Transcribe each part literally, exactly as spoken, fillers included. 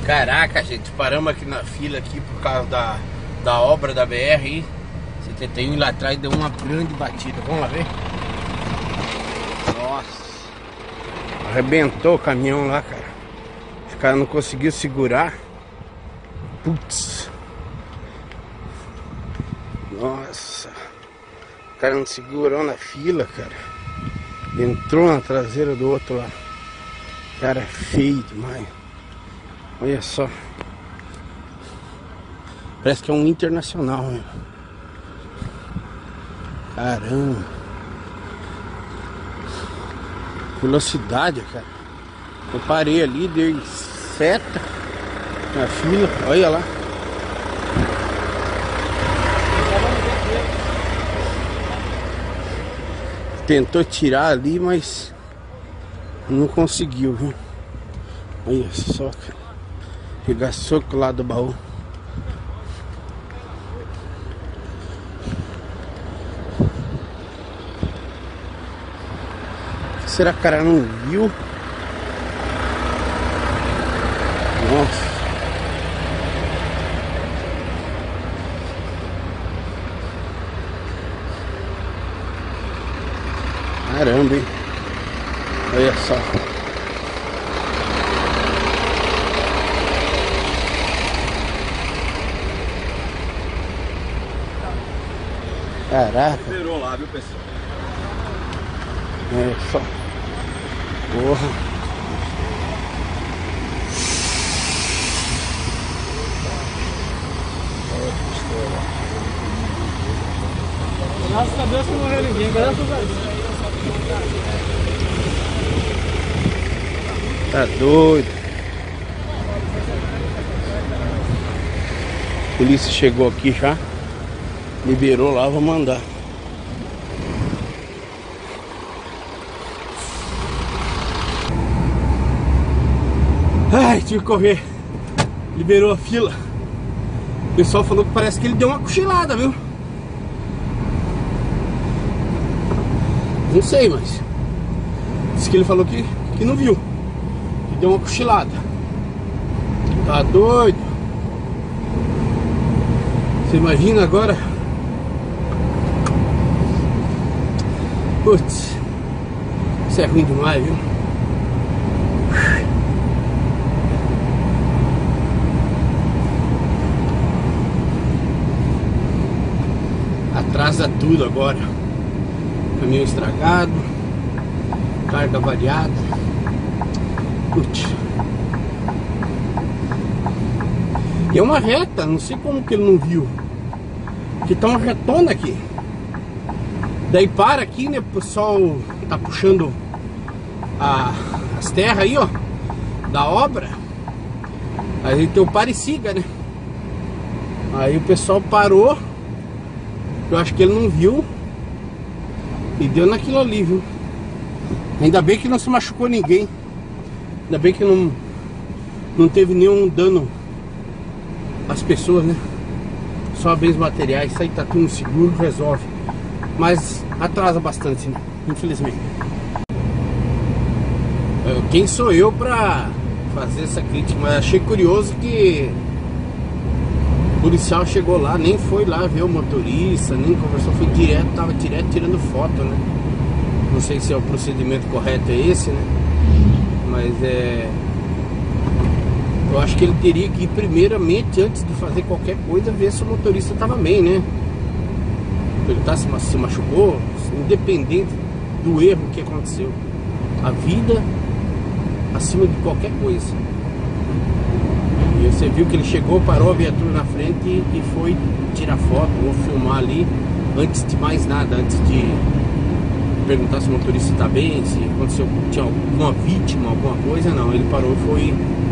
Caraca, gente, paramos aqui na fila aqui por causa da, da obra da B R setenta e um, e lá atrás deu uma grande batida. Vamos lá ver. Nossa, arrebentou o caminhão lá, cara. Os caras não conseguiram segurar. Putz. Nossa, o cara não segurou na fila, cara. Entrou na traseira do outro lá. Cara, feio demais. Olha só. Parece que é um internacional, né? Caramba. Velocidade, cara. Eu parei ali, dei seta na fila. Olha lá. Tentou tirar ali, mas não conseguiu, viu? Olha só, cara. Regaçou com o lado do baú. Será que o cara não viu? Nossa. Caramba, hein? Olha só. Caraca. Liberou lá, viu, pessoal? Olha só. Porra. Graças a Deus que não morreu ninguém, graças a Deus. Tá doido. A polícia chegou aqui já. Liberou lá, vou mandar. Ai, tive que correr. Liberou a fila. O pessoal falou que parece que ele deu uma cochilada, viu? Não sei, mas disse que ele falou que, que não viu. Que deu uma cochilada. Tá doido? Você imagina agora? Putz, isso é ruim demais, viu? Atrasa tudo agora. Caminhão estragado, carga variada. Putz. E é uma reta, não sei como que ele não viu. Porque tá uma retona aqui. Daí para aqui, né? O pessoal tá puxando a, as terras aí, ó, da obra. Aí tem o pare e siga, né? Aí o pessoal parou. Eu acho que ele não viu. E deu naquilo ali, viu? Ainda bem que não se machucou ninguém. Ainda bem que não, não teve nenhum dano às pessoas, né? Só bens materiais. Isso aí tá tudo seguro, resolve. Mas atrasa bastante, né? Infelizmente. Quem sou eu pra fazer essa crítica? Mas achei curioso que o policial chegou lá, nem foi lá ver o motorista, nem conversou, foi direto, tava direto tirando foto, né? Não sei se é o procedimento correto é esse, né? Mas é... eu acho que ele teria que ir primeiramente, antes de fazer qualquer coisa, ver se o motorista tava bem, né? Ele tá, se machucou, independente do erro que aconteceu. A vida acima de qualquer coisa. E você viu que ele chegou, parou a viatura na frente e, e foi tirar foto ou filmar ali, antes de mais nada, antes de perguntar se o motorista está bem, se aconteceu, tinha alguma vítima, alguma coisa. Não, ele parou e foi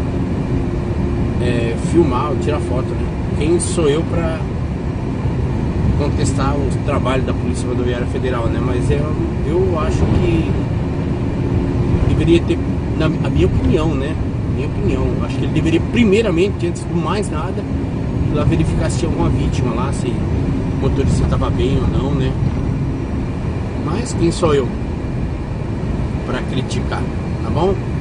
é, filmar ou tirar foto, né? Quem sou eu para contestar o trabalho da Polícia Rodoviária Federal, né? Mas eu, eu acho que deveria ter, na a minha opinião, né? Minha opinião, eu acho que ele deveria primeiramente, antes de mais nada, ir lá verificar se tinha alguma vítima lá, se o motorista estava bem ou não, né? Mas quem sou eu para criticar, tá bom?